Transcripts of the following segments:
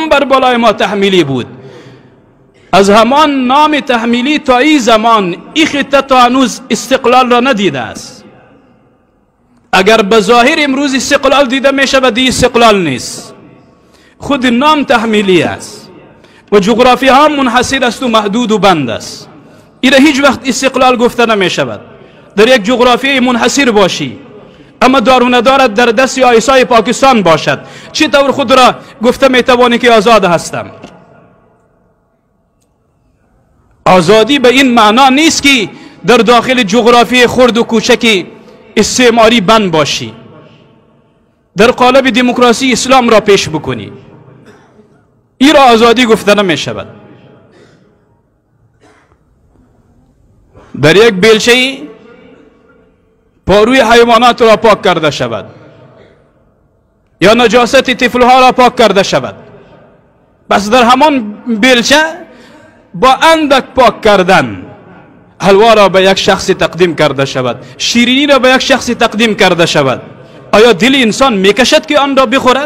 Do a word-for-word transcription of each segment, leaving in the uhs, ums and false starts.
نام بر بالای ما تحمیلی بود. از همان نام تحمیلی تا این زمان این خطه تا هنوز استقلال را ندیده است. اگر به ظاهر امروز استقلال دیده می شود، این استقلال نیست، خود نام تحمیلی است و جغرافی ها منحصر است و محدود و بند است. این هیچ وقت استقلال گفته نمی شود. در یک جغرافی منحصر باشی اما دار و ندارد در دست آیسای پاکستان باشد، چطور خود را گفته می توانی که آزاد هستم؟ آزادی به این معنا نیست که در داخل جغرافی خرد و کوچکی استعماری بند باشی، در قالب دموکراسی اسلام را پیش بکنی. این را آزادی گفته نمی شود. در یک بیلچه پاروی حیوانات را پاک کرده شود یا نجاست طفلها را پاک کرده شود، بس در همان بیلچه با اندک پاک کردن حلوا را به یک شخص تقدیم کرده شود، شیرینی را به یک شخص تقدیم کرده شود. آیا دل انسان میکشد که آن را بخورد؟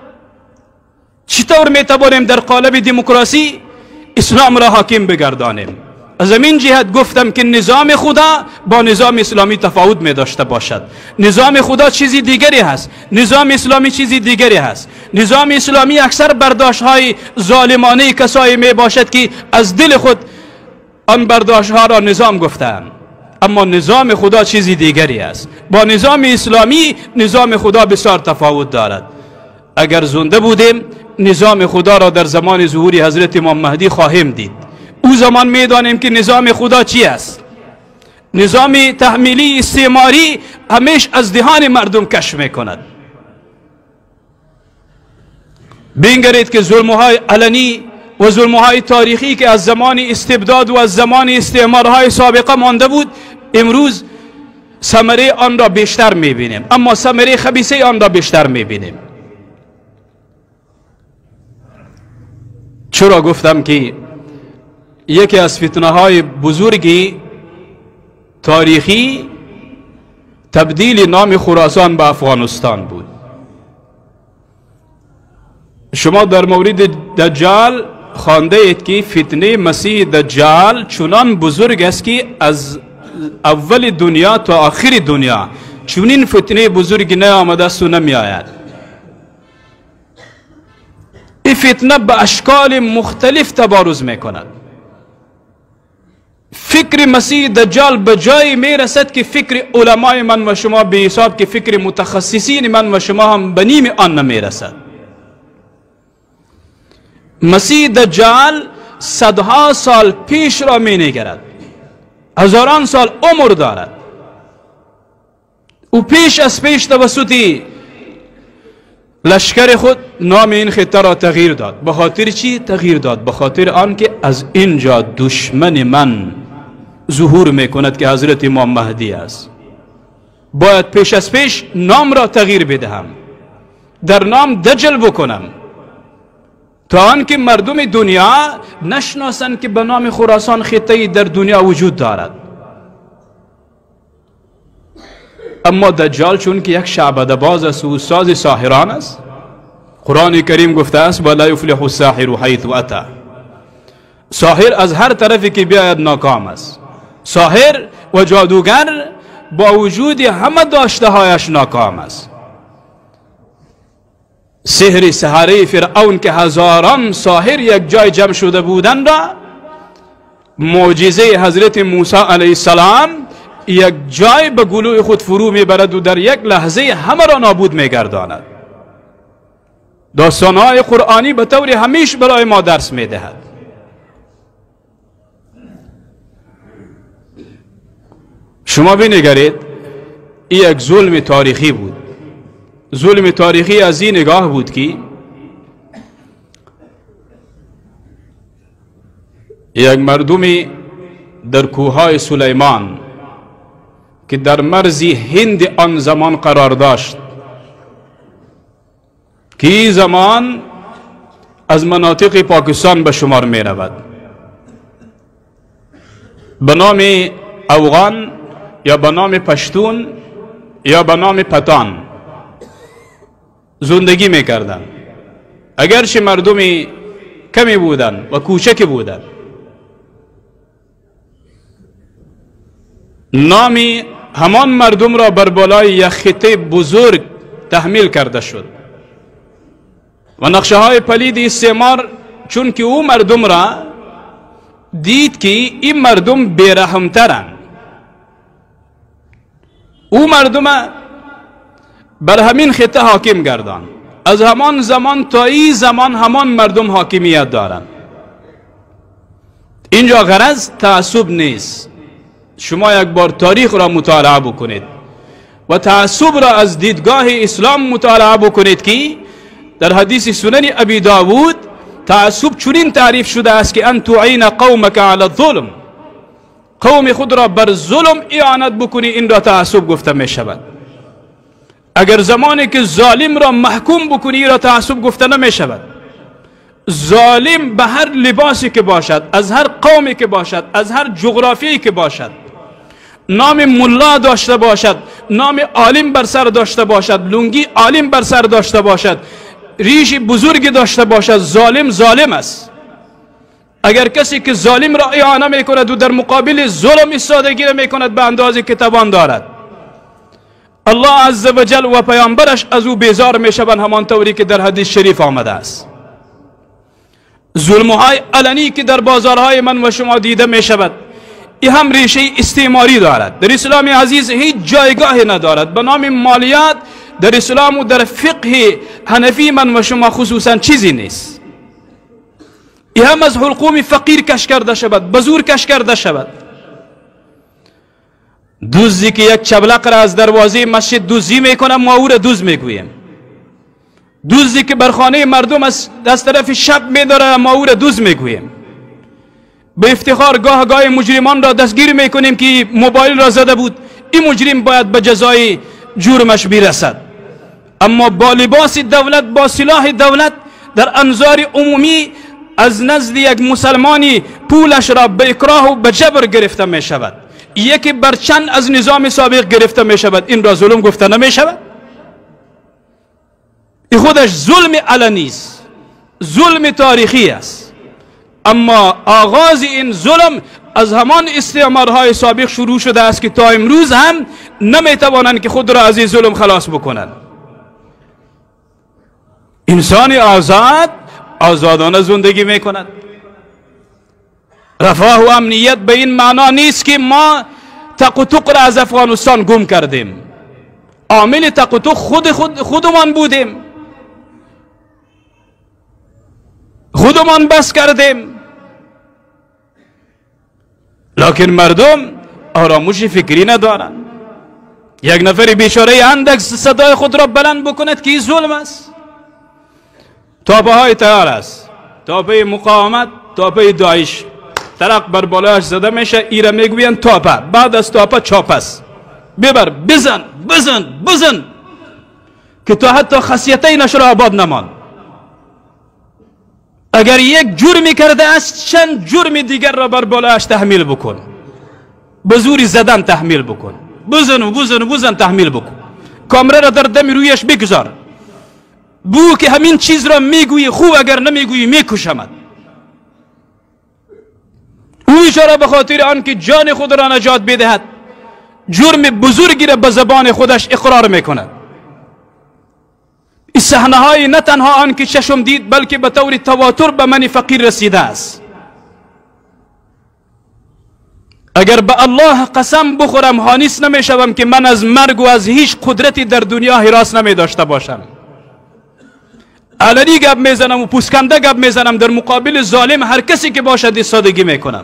چطور میتوانیم در قالب دموکراسی اسلام را حاکم بگردانیم؟ از این جهت گفتم که نظام خدا با نظام اسلامی تفاوت می داشته باشد. نظام خدا چیزی دیگری هست، نظام اسلامی چیزی دیگری هست. نظام اسلامی اکثر برداشت های ظالمانه کسایی می باشد که از دل خود آن برداشت ها را نظام گفتند، اما نظام خدا چیزی دیگری است. با نظام اسلامی نظام خدا بسیار تفاوت دارد. اگر زنده بودیم نظام خدا را در زمان ظهور حضرت امام مهدی خواهیم دید. او زمان میدانیم که نظام خدا چی است. نظام تحمیلی استعماری همیشه از دهان مردم کش میکند. بنگرید که ظلمهای علنی و ظلمهای تاریخی که از زمان استبداد و از زمان استعمارهای سابقه مانده بود، امروز ثمره آن را بیشتر میبینیم، اما ثمره خبیثه آن را بیشتر میبینیم. چرا گفتم که یکی از فتنه های بزرگی تاریخی تبدیل نام خراسان به افغانستان بود. شما در مورد دجال خوانده اید که فتنه مسیح دجال چنان بزرگ است که از اول دنیا تا آخر دنیا چنین فتنه بزرگی نیامده است و نمی آید. این فتنه به اشکال مختلف تبارز می کند. فکر مسیح دجال به جای می رسد که فکر علمای من و شما به حساب که فکر متخصصین من و شما هم به نیم آن نمی رسد. مسیح دجال صدها سال پیش را می نگرد، هزاران سال عمر دارد. او پیش از پیش توسط لشکر خود نام این خطه را تغییر داد. به خاطر چی تغییر داد؟ به خاطر آنکه از اینجا دشمن من ظهور میکند که حضرت امام مهدی است. باید پیش از پیش نام را تغییر بدهم، در نام دجل بکنم تا آنکه مردم دنیا نشناسند که به نام خراسان خطه‌ای در دنیا وجود دارد. اما دجال چون که یک شعبده باز است و ساز ساحران است، قرآن کریم گفته است ولا یفلح الساحر حیث اتی. ساحر از هر طرفی که بیاید ناکام است. ساحر و جادوگر با وجود همه داشته هایش ناکام است. سحر سحره فرعون که هزاران ساحر یک جای جمع شده بودند را معجزه حضرت موسی علیه السلام یک جای به گلوی خود فرو میبرد و در یک لحظه همه را نابود میگرداند. داستانهای قرآنی به طور همیش برای ما درس میدهد. شما بنگرید این یک ظلم تاریخی بود. ظلم تاریخی از این نگاه بود که یک مردمی در کوههای سلیمان که در مرز هند آن زمان قرار داشت، که این زمان از مناطق پاکستان به شمار می رود، به نام افغان یا به نام پشتون یا به نام پتان زندگی می کردن. اگرچه مردمی کمی بودن و کوچکی بودن، نامی همان مردم را بر بالای یک خطه بزرگ تحمیل کرده شد و نقشه های پلید استعمار چون که او مردم را دید که این مردم بیرحمترن، او مردم بر همین خطه حاکم گردان. از همان زمان تا این زمان همان مردم حاکمیت دارند. اینجا غرض تعصب نیست. شما یک بار تاریخ را مطالعه بکنید و تعصب را از دیدگاه اسلام مطالعه بکنید که در حدیث سنن ابی داود تعصب چنین تعریف شده است که ان تعین قومک علی الظلم، قوم خود را بر ظلم اعانت بکنی، این را تعصب گفته می شود. اگر زمانی که ظالم را محکوم بکنی را تعصب گفته نمی شود. ظالم به هر لباسی که باشد، از هر قومی که باشد، از هر جغرافیایی که باشد، نام ملا داشته باشد، نام عالم بر سر داشته باشد، لنگی عالم بر سر داشته باشد، ریش بزرگی داشته باشد، ظالم ظالم است. اگر کسی که ظالم را اعانه می کند و در مقابل ظلم ایستادگی می کند به اندازه که توان دارد، الله عزوجل و پیامبرش از او بیزار می شوند، همان طوری که در حدیث شریف آمده است. ظلمهای علنی که در بازارهای من و شما دیده می شود، این هم ریشه استعماری دارد، در اسلام عزیز هیچ جایگاهی ندارد. به نام مالیات در اسلام و در فقه حنفی من و شما خصوصا چیزی نیست. این هم از حلقوم فقیر کش کرده شود، بزور کش کرده شود. دزدی که یک چبلق را از دروازه مسجد دزدی میکنه ما او را دزد میگوییم. دزدی که بر خانه مردم از طرف شب میداره ما او را دزد میگوییم. به افتخار گاه گاه مجرمان را دستگیر میکنیم که موبایل را زده بود، این مجرم باید به جزای جرمش برسد. اما با لباس دولت، با سلاح دولت در انظار عمومی از نزد یک مسلمانی پولش را به اکراه و به جبر گرفته می شود، یکی بر چند از نظام سابق گرفته می شود، این را ظلم گفته نمی شود؟ این خودش ظلم علنی است، ظلم تاریخی است. اما آغاز این ظلم از همان استعمارهای سابق شروع شده است که تا امروز هم نمی توانند که خود را از این ظلم خلاص بکنند. انسان آزاد آزادانه زندگی می کند. رفاه و امنیت به این معنا نیست که ما تق و تق را از افغانستان گم کردیم. عامل تق و تق خود خود خودمان بودیم، خودمان بس کردیم. لکن مردم آرامش فکری ندارند. یک نفر بیچاره اندک صدای خود را بلند بکند که این ظلم است. تاپه های تیار است، تاپه مقاومت، تاپه داعش، ترق بر بالایش زده میشه، ایره میگویند تاپه، بعد از تاپه چاپ است، ببر بزن بزن بزن که تا حتی خاصیته نشر آباد نمان. اگر یک جرمی کرده است چند جرم دیگر را بر بالایش تحمیل بکن، به زوری زدن تحمیل بکن، بزن و بزن و بزن تحمیل بکن، کامره را در دم رویش بگذار، بو که همین چیز را میگویی خوب، اگر نمیگویی میکشمد. او اشاره به خاطر آن که جان خود را نجات بدهد جرم بزرگی را به زبان خودش اقرار میکند. این صحنه های نه تنها آن که چشم دید بلکه به طور تواتر به من فقیر رسیده است. اگر به الله قسم بخورم حانیس نمی شوم که من از مرگ و از هیچ قدرتی در دنیا هراس نمی داشته باشم. علنی گپ میزنم و پوسکنده گپ میزنم، در مقابل ظالم هر کسی که باشد ایستادگی میکنم.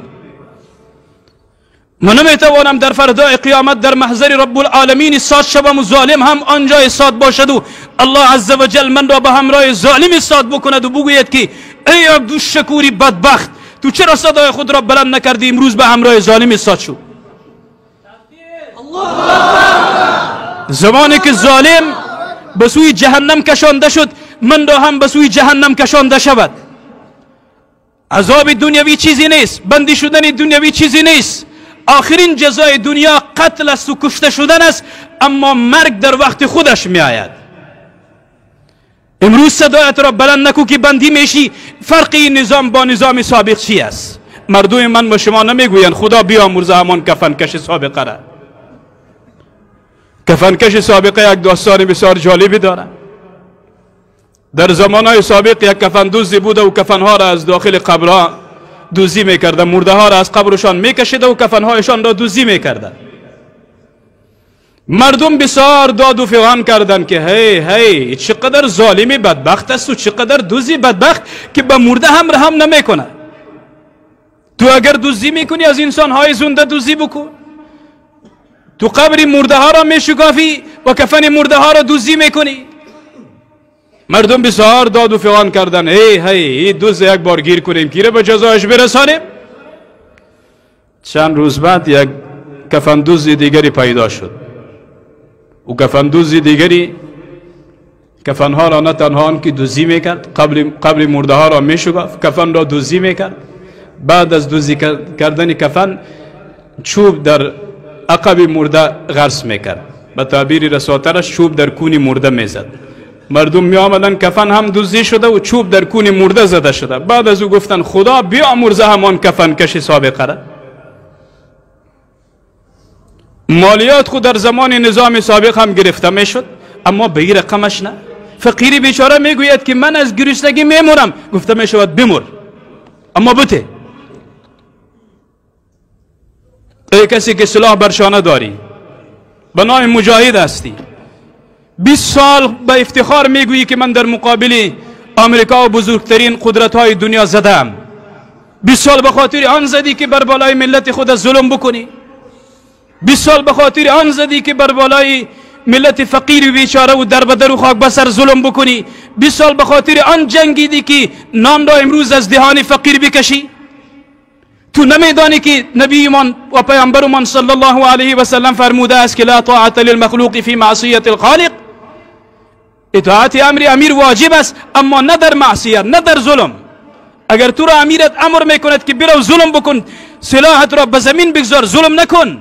من نمیتوانم در فردای قیامت در محضر رب العالمین ایستاد شوم و ظالم هم آنجا ایستاد باشد و الله عزوجل من را به همراه ظالم ایستاد بکند و بگوید که ای عبدالشکوری بدبخت، تو چرا صدای خود را بلند نکردی، امروز به همراه ظالم ایستاد شو. زمانی که ظالم به سوی جهنم کشانده شد، من را هم به سوی جهنم کشانده شود. عذاب دنیوی چیزی نیست، بندی شدن دنیوی چیزی نیست. آخرین جزای دنیا قتل است و کشته شدن است، اما مرگ در وقت خودش می آید. امروز صدایت را بلند نکو که بندی میشی. فرق این نظام با نظام سابق چی است؟ مردم من با شما نمیگویند خدا بیامرزه همان کفنکش سابقه را. کفنکش سابقه یک داستان بسیار جالبی داره. در زمانهای سابق یک کفن دزدی بوده و کفنها را از داخل قبرها دزدی میکرده، مرده ها را از قبرشان میکشیده و کفنهایشان را دزدی میکرده. مردم بسیار داد و فغان کردند که هی هی چقدر ظالمی بدبخت است و چقدر دزدی بدبخت که به مرده هم رحم نمیکنه. تو اگر دزدی میکنی از انسان های زنده دزدی بکن. تو قبر مرده ها را میشکافی و کفن مرده ها را دزدی میکنی. مردم بسیار داد و فغان کردن هی هی دزد یک بار گیر کنیم که به جزایش برسانیم. چند روز بعد یک کفن دزد دیگری پیدا شد. و کفن دزد دیگری کفنها را نه تنها آن که دزدی میکرد، قبر قبر مرده ها را میشکافت، کفن را دزدی میکرد. بعد از دزدی کردن کفن چوب در عقب مرده غرس میکرد. به تعبیر رساترش چوب در کون مرده میزد. مردم می آمدن کفن هم دزدی شده و چوب در کون مرده زده شده. بعد از او گفتن خدا بیامرزه همان کفن کش سابقه را. مالیات خود در زمان نظام سابق هم گرفته می شد اما به این رقمش نه. فقیری بیچاره میگوید که من از گرسنگی میمرم، گفته می شود بمر اما بته. ای کسی که سلاح برشانه داری، به نام مجاهد هستی، بیست سال به افتخار میگویی که من در مقابل آمریکا و بزرگترین قدرت های دنیا زدم. بیست سال به خاطر آن زدی که بر بالای ملت خود ظلم بکنی. بیست سال به خاطر آن زدی که بر بالای ملت فقیر و بیچاره و در بدر و خاک بسر ظلم بکنی. بیست سال به خاطر آن جنگیدی که نان را امروز از دهان فقیر بکشی. تو نمیدانی که نبیمان و پیامبرمان صلی الله علیه و سلم فرموده است که لا طاعت للمخلوق فی معصیت الخالق. اطاعت امر امیر واجب است اما نه در معصیت، نه در ظلم. اگر تو را امیرت امر میکند که برو ظلم بکن، سلاحت را به زمین بگذار، ظلم نکن.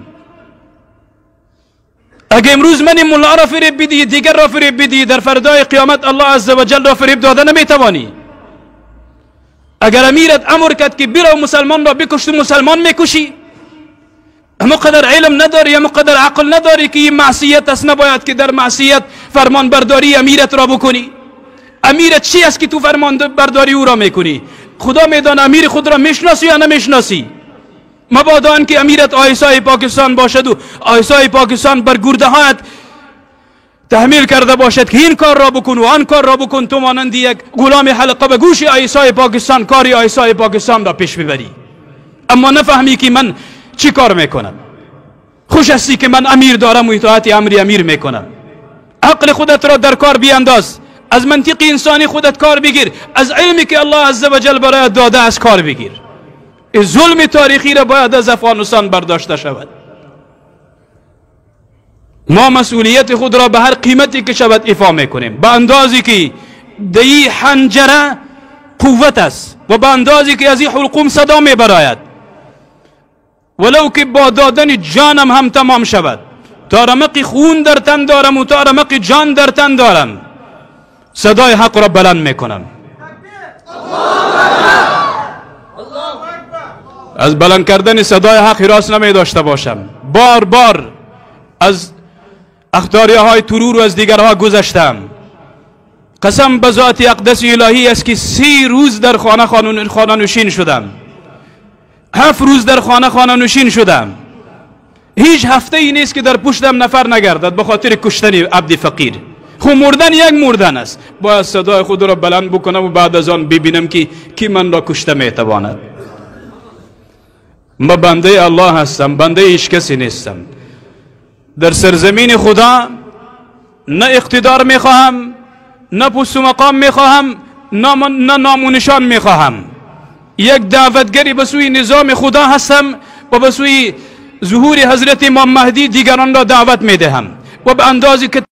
اگر امروز من ملا را فریب بدی، دیگر را فریب بدی، در فردای قیامت الله عز و جل را فریب داده نمیتوانی. اگر امیرت امر کرد که برو مسلمان را بکش، مسلمان میکشی. اما قدر علم نداری، اما قدر عقل نداری که این معصیت است، نباید که در معصیت فرمان برداری امیرت را بکنی. امیرت چی است که تو فرمان برداری او را میکنی؟ خدا میدان امیر خود را میشناسی یا نمیشناسی؟ مبادا که امیرت آیسای پاکستان باشد و آیسای پاکستان بر گرده هایت تحمیل کرده باشد که این کار را بکن و آن کار را بکن، تو مانند یک غلام حلقه به گوش آیسای پاکستان کاری آیسای پاکستان را پیش ببری. اما نفهمی که من چی کار میکنم. خوش هستی که من امیر دارم و اطاعت امر امیر میکنم. عقل خودت را در کار بیانداز، از منطق انسانی خودت کار بگیر، از علمی که الله عز و جل برایت داده از کار بگیر. ظلم تاریخی را باید از افغانستان برداشته شود. ما مسئولیت خود را به هر قیمتی که شود ایفا میکنیم، به اندازی که دی حنجره قوت است و به اندازی که از این حلقوم صدا میبراید، ولو که با دادن جانم هم تمام شود. تا رمق خون در تن دارم و تا رمق جان در تن دارم، صدای حق را بلند میکنم. از بلند کردن صدای حق راست نمی داشته باشم. بار بار از اخطاریه های ترور و از دیگرها گذشتم. قسم به ذات اقدس الهی است که سی روز در خانه خانه نشین شدم، هفت روز در خانه خانه نشین شدم. هیچ هفته ای نیست که در پشتم نفر نگردد به خاطر کشتن عبد فقیر. خو مردن یک مردن است. باید صدای خود را بلند بکنم و بعد از آن ببینم که کی من را کشته میتواند. ما بنده الله هستم، بنده هیچ کسی نیستم. در سرزمین خدا نه اقتدار میخواهم، نه پست و مقام میخواهم، نه نام و نشان میخواهم. یک دعوتگری به سوی نظام خدا هستم و به سوی ظهور حضرت امام مهدی دیگران را دعوت میدهم و به اندازی که